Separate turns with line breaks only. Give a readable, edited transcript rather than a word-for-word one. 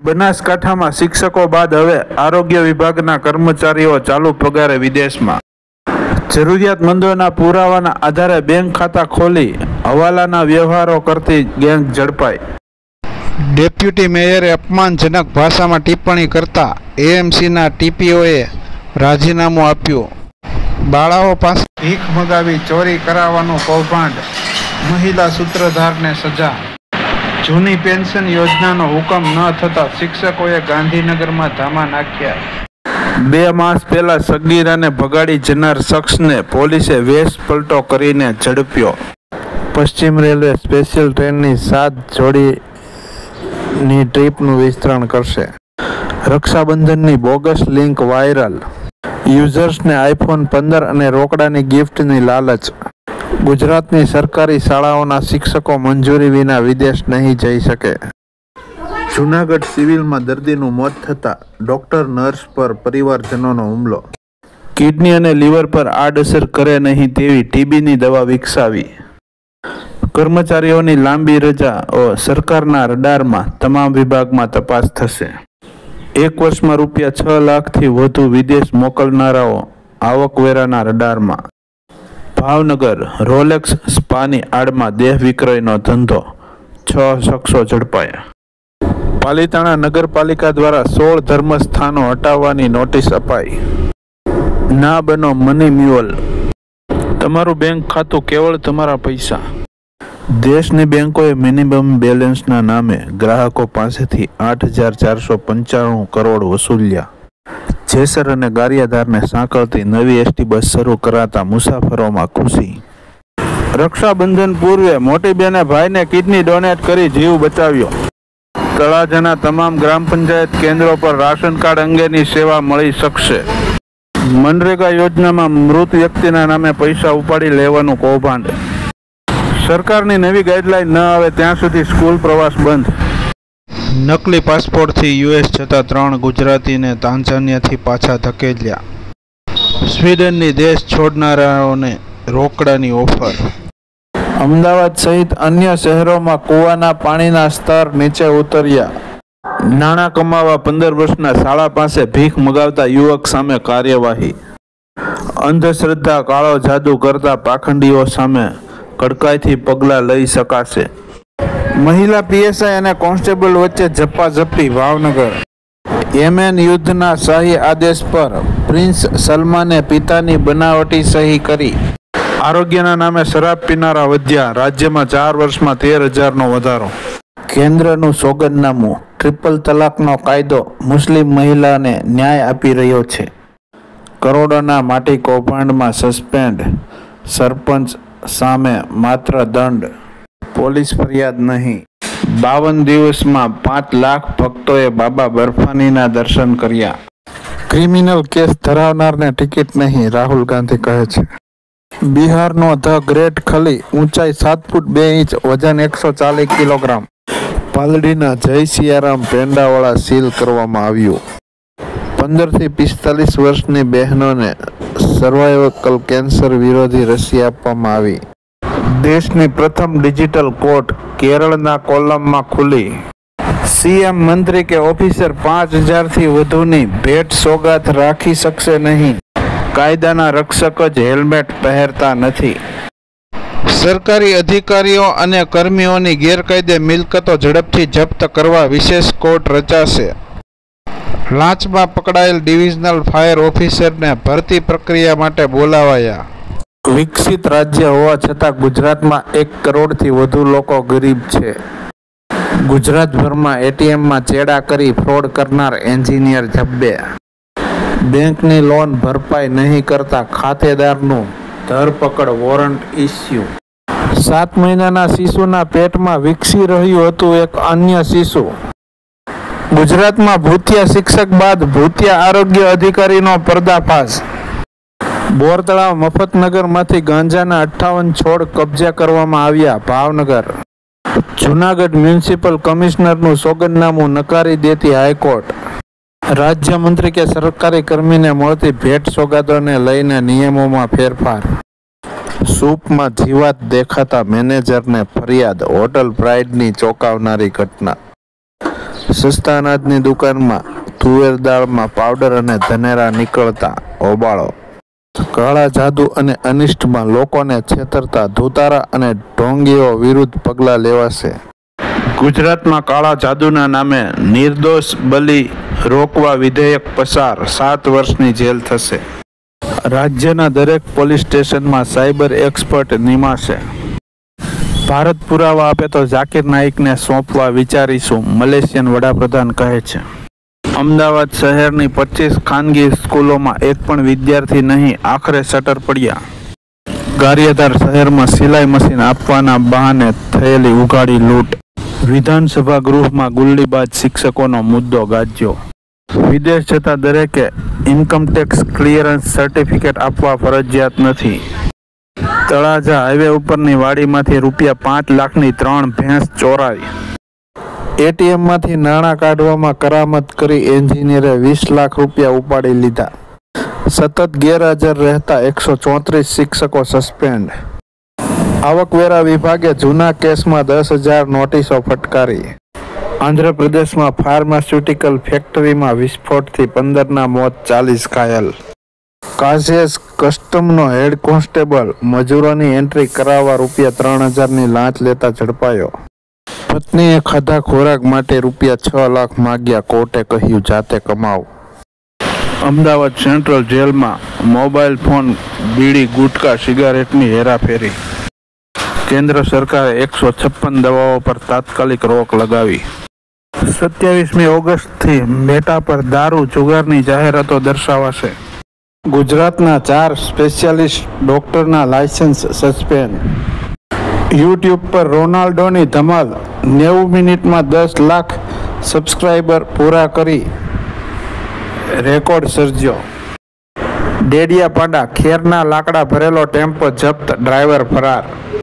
બનાસકાંઠામાં શિક્ષકો બાદ હવે આરોગ્ય વિભાગના કર્મચારીઓ ચાલુ પગારે વિદેશમાં. જરૂરિયાતમંદોના પુરાવાના આધારે બેંક ખાતા ખોલી હવાલાના વ્યવહારો કરતી ગેંગ ઝડપાઈ.
ડેપ્યુટી મેયરે અપમાનજનક ભાષામાં ટિપ્પણી કરતા એએમસીના ટીપીઓએ રાજીનામું આપ્યું. બાળાઓ પાસે ભીખ મગાવી ચોરી કરાવવાનું કૌભાંડ, મહિલા સૂત્રધારને સજા. જૂની પેન્શન યોજનાનો હુકમ ન થતા શિક્ષકોએ ગાંધીનગરમાં ધામા નાખ્યા.
2 માસ પહેલા સગીરાને ભગાડી જનાર શખ્સને પોલીસે વેશ પલટો કરીને ઝડપ્યો.
પશ્ચિમ રેલવે સ્પેશિયલ ટ્રેનની 7 જોડીની ટ્રીપનું વિસ્તરણ કરશે. રક્ષાબંધનની બોગસ લિંક વાયરલ. યુઝર્સને આઈફોન 15 અને રોકડાની ગિફ્ટની લાલચ. ગુજરાતની સરકારી શાળાઓના શિક્ષકો મંજૂરી વિના વિદેશ નહીં જઈ શકે. જૂનાગઢ સિવિલમાં દર્દીનું મોત થતાં ડોક્ટર નર્સ પર પરિવારજનોનો હુમલો.
કિડની અને લીવર પર આડઅસર કરે નહીં તેવી ટીબીની દવા વિકસાવી. કર્મચારીઓની લાંબી રજાઓ સરકારના રડારમાં. તમામ વિભાગમાં તપાસ થશે. 1 વર્ષમાં ₹6 લાખથી વધુ વિદેશ મોકલનારાઓ આવકવેરાના રડારમાં. ભાવનગર રોલેક્સ સ્પાની આડમાં દેહ વિક્રયનો ધંધો. 6 શખ્સો ઝડપાયા. પાલિતાણા નગરપાલિકા દ્વારા 16 ધર્મસ્થાનો હટાવવાની નોટિસ અપાઈ. ના બનો મની મ્યુઅલ. તમારું બેંક ખાતું કેવળ તમારા પૈસા. દેશની બેંકોએ મિનિમમ બેલેન્સના નામે ગ્રાહકો પાસેથી 8,495 કરોડ વસૂલ્યા. જેસર અને ગારિયાધારને સાંકળતી નવી એસટી બસ શરૂ કરાતા મુસાફરોમાં ખુશી. રક્ષાબંધન પૂર્વે મોટી બેને ભાઈને કિડની ડોનેટ કરી જીવ બચાવ્યો. તળાજાના તમામ ગ્રામ પંચાયત કેન્દ્રો પર રાશન કાર્ડ અંગેની સેવા મળી શકશે. મનરેગા યોજનામાં મૃત વ્યક્તિના નામે પૈસા ઉપાડી લેવાનું કૌભાંડ. સરકારની નવી ગાઈડલાઈન ન આવે ત્યાં સુધી સ્કૂલ પ્રવાસ બંધ.
નકલી પાસપોર્ટથી યુએસ જતા 3 ગુજરાતીને તાંજાનિયાથી પાછા ધકેલ્યા. સ્વીડનની દેશ છોડનારાઓને રોકડાની ઓફર.
અમદાવાદ સહિત અન્ય શહેરોમાં કૂવાના પાણીના સ્તર નીચે ઉતર્યા. નાણાં કમાવા 15 વર્ષના શાળા પાસે ભીખ મગાવતા યુવક સામે કાર્યવાહી. અંધશ્રદ્ધા કાળો જાદુ કરતા પાખંડીઓ સામે કડકાઈથી પગલાં લઈ શકાશે. મહિલા પીએસઆઈ અને કોન્સ્ટેબલ વચ્ચે ઝપાઝપી ભાવનગર. યેમેન યુદ્ધના શાહી આદેશ પર પ્રિન્સ સલમાને પિતાની બનાવટી સહી કરી. આરોગ્યના નામે શરાબ પીનારા વધ્યા. રાજ્યમાં 4 વર્ષમાં 13,000નો વધારો. કેન્દ્રનું સોગંદનામું. ટ્રિપલ તલાકનો કાયદો મુસ્લિમ મહિલાને ન્યાય આપી રહ્યો છે. કરોડોના માટી કૌભાંડમાં સસ્પેન્ડ. સરપંચ સામે માત્ર દંડ, પોલીસ ફરિયાદ નહીં. 52 દિવસમાં 5 લાખ ભક્તોએ બાબા બર્ફાનીના દર્શન કર્યા.
ક્રિમિનલ કેસ ધરાવનારને ટિકિટ નહીં, રાહુલ ગાંધી કહે છે.
બિહારનો ધ ગ્રેટ ખલી. ઊંચાઈ 7 ફૂટ 2 ઇંચ, વજન 140 કિલોગ્રામ.
પાલડીના જય સિયારામ પેંડાવાળા સીલ કરવામાં આવ્યું.
15 થી 45 વર્ષની બહેનોને સર્વાઇકલ કેન્સર વિરોધી રસી આપવામાં આવી. દેશની પ્રથમ ડિજિટલ કોર્ટ કેરળના કોલ્લમમાં ખુલી. સીએમ મંત્રી કે ઓફિસર 5,000થી વધુની ભેટ સોગાત રાખી શકશે નહીં. કાયદાના રક્ષક જ હેલ્મેટ પહેરતા નથી.
સરકારી અધિકારીઓ અને કર્મીઓની ગેરકાયદે મિલકતો ઝડપથી જપ્ત કરવા વિશેષ કોર્ટ રચાશે. લાંચમાં પકડાયેલ ડિવિઝનલ ફાયર ઓફિસરને ભરતી પ્રક્રિયા માટે બોલાવાયા.
વિકસિત રાજ્ય હોવા છતાં ગુજરાતમાં 1 કરોડથી વધુ લોકો ગરીબ છે. ગુજરાતભરમાં એટીએમમાં ચેડા કરી ફ્રોડ કરનાર એન્જિનિયર ઝબ્બે. બેંકની લોન ભરપાઈ નહીં કરતા ખાતેદારનું ધરપકડ વોરંટ ઇસ્યુ. 7 મહિનાના શિશુના પેટમાં વિકસી રહ્યું હતું એક અન્ય શિશુ. ગુજરાતમાં ભૂતિયા શિક્ષક બાદ ભૂતિયા આરોગ્ય અધિકારીનો પર્દાફાશ. બોરતળાવ મફતનગરમાંથી ગાંજાના 58 છોડ કબજે કરવામાં આવ્યા. ભાવનગર. જૂનાગઢ મ્યુનિસિપલ કમિશનરનું સોગંદનામું નકારી દેતી હાઈકોર્ટ. રાજ્યમંત્રી કે સરકારી કર્મીને મળતી ભેટ સોગાદોને લઈને નિયમોમાં ફેરફાર. સૂપમાં જીવાત દેખાતા મેનેજરને ફરિયાદ. હોટલ પ્રાઇડની ચોંકાવનારી ઘટના.
સસ્તા અનાજની દુકાનમાં તુવેર દાળમાં પાવડર અને ધનેરા નીકળતા હોબાળો. કાળા જાદુ અને અનિષ્ટમાં લોકોને છેતરતા ધુતારા અને ઢોંગીઓ વિરુદ્ધ પગલાં લેવાશે.
ગુજરાતમાં કાળા જાદુના નામે નિર્દોષ બલિ રોકવા વિધેયક પસાર, 7 વર્ષની જેલ થશે.
રાજ્યના દરેક પોલીસ સ્ટેશનમાં સાયબર એક્સપર્ટ નિમાશે.
ભારત પુરાવા આપે તો ઝાકિર નાઇકને સોંપવા વિચારીશું, મલેશિયન વડાપ્રધાન કહે છે. અમદાવાદ શહેરની 25 ખાનગી સ્કૂલોમાં એક પણ વિદ્યાર્થી નહીં, આખરે શટર પડ્યા. ગારિયાધાર શહેરમાં સિલાઈ મશીન આપવાના બહાને થયેલી ઉઘાડી લૂંટ. વિધાનસભા ગૃહમાં ગુલ્લીબાજ શિક્ષકોનો મુદ્દો ગાજ્યો. વિદેશ જતા દરેકે ઇન્કમટેક્સ ક્લિયરન્સ સર્ટિફિકેટ આપવા ફરજિયાત નથી. તળાજા હાઈવે ઉપરની વાડીમાંથી ₹5 લાખની 3 ભેંસ ચોરાઈ.
એટીએમમાંથી નાણાં કાઢવામાં કરામત કરી એન્જિનિયરે ₹20 લાખ ઉપાડી લીધા. સતત ગેરહાજર રહેતા 134 શિક્ષકો સસ્પેન્ડ. આવકવેરા વિભાગે જૂના કેસમાં 10,000 નોટિસો ફટકારી. આંધ્રપ્રદેશમાં ફાર્માસ્યુટિકલ ફેક્ટરીમાં વિસ્ફોટથી 15ના મોત, 40 ઘાયલ. કાઝેસ કસ્ટમનો હેડ કોન્સ્ટેબલ મજૂરોની એન્ટ્રી કરાવવા ₹3,000ની લાંચ લેતા ઝડપાયો. પત્નીએ ખાધા ખોરાક માટે ₹6 લાખ માગ્યા, કોર્ટે કહ્યું જાતે કમાવ.
અમદાવાદ સેન્ટ્રલ જેલમાં મોબાઈલ ફોન, બીડી, ગુટકા, સિગારેટની હેરાફેરી. કેન્દ્ર સરકારે 156 દવાઓ પર તાત્કાલિક રોક લગાવી. 27મી ઓગસ્ટથી મેટા પર દારૂ જુગારની જાહેરાતો દર્શાવાશે.
ગુજરાતના 4 સ્પેશિયાલિસ્ટ ડોક્ટરના લાયસન્સ સસ્પેન્ડ. યુટ્યુબ પર રોનાલ્ડોની ધમાલ, 90 મિનિટમાં 10 લાખ સબસ્ક્રાઇબર પૂરા કરી રેકોર્ડ સર્જ્યો. ડેડિયાપાડા ખેરના લાકડા ભરેલો ટેમ્પો જપ્ત, ડ્રાઈવર ફરાર.